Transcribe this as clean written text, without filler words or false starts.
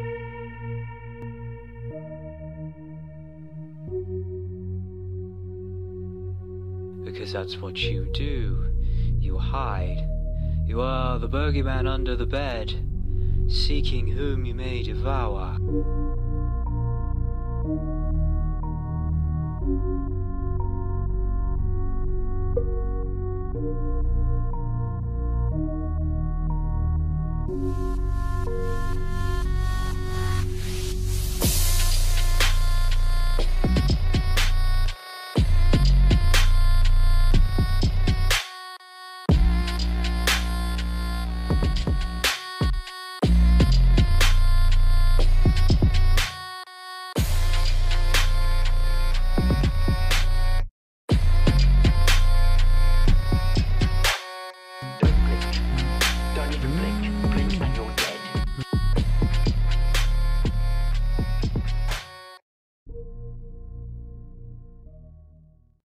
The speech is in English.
Because that's what you do. You hide. You are the bogeyman under the bed, seeking whom you may devour. Don't even blink. Blink and